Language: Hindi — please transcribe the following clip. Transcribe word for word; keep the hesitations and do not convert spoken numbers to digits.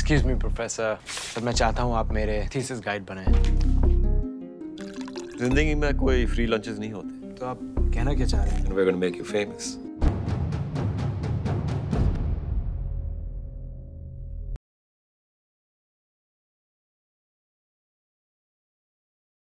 Excuse me, professor. सर मैं चाहता हूँ आप मेरे थीसिस गाइड बने। जिंदगी में कोई फ्री लंचेस नहीं होते। तो आप कहना क्या चाह रहे हैं? And we're going to make you famous.